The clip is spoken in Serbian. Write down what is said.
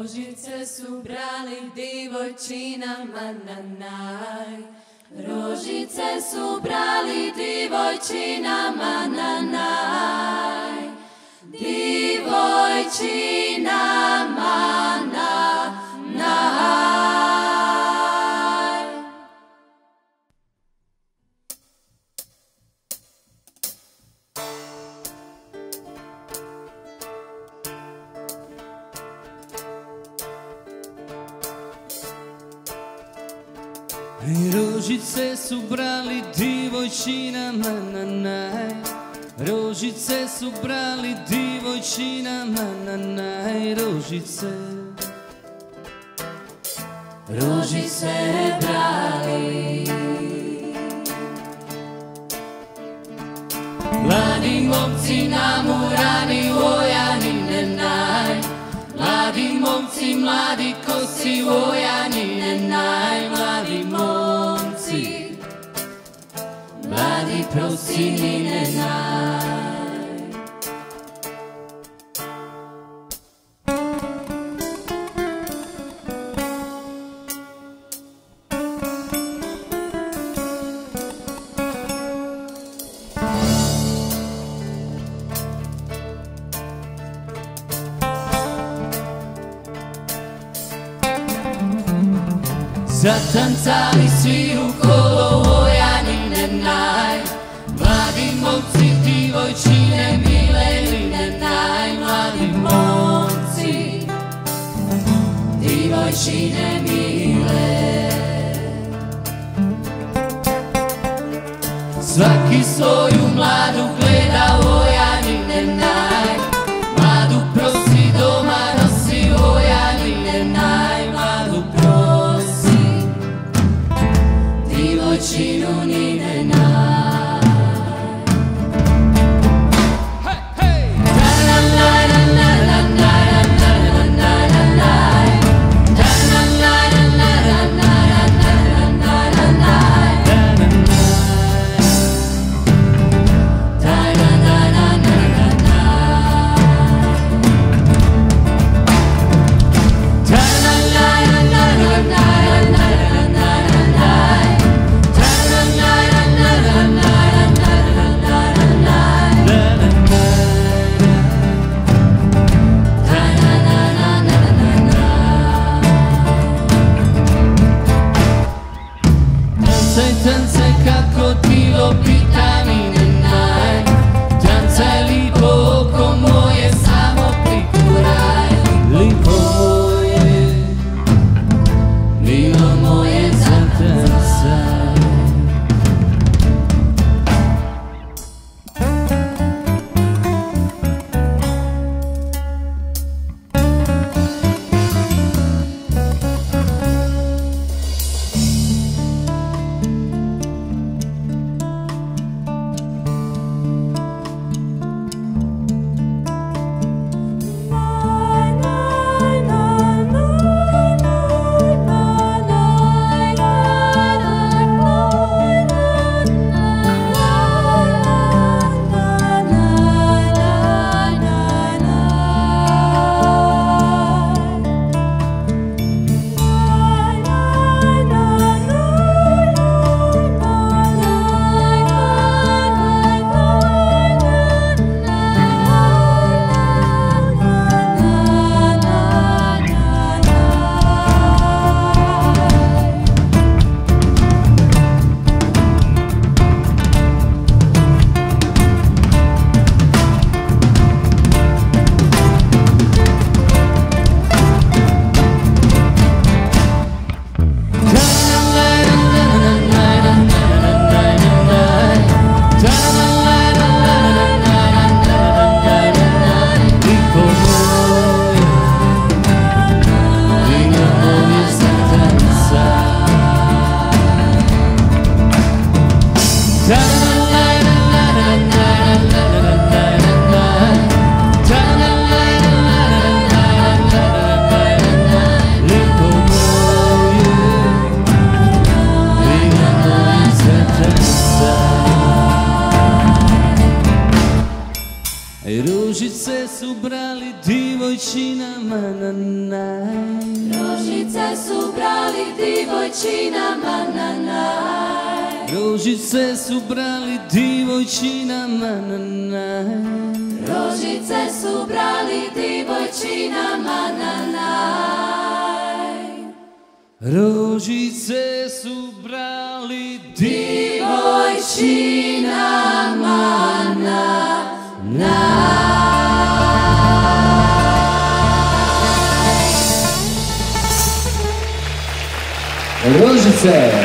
Rožice su brali divojčinama na naj. Rožice su brali divojčinama na naj. Divojčinama na naj. Rožice su brali divojčinama na naj. Rožice su brali divojčinama na naj. Rožice brali mladi momci namurani vojanine naj. Mladi momci, mladi kosi vojanine naj. Mladi momci, mladi prosinine naj. Zatancali svi u kolo vojanine naj. Mladi momci, divojčine milenine naj. Mladi momci, divojčine mile. Svaki svoju mladu gleda vojanine naj. Mladu prosi doma nosi vojanine naj. Mladu prosi divojčinu nine naj. Ružice su brali divojčinama na naj. Ružice su brali divojčinama na naj. Ružice su brali divojčinama na naj. Ružice su brali divojčinama na naj. Ružice su brali Divojčinama na Ružice.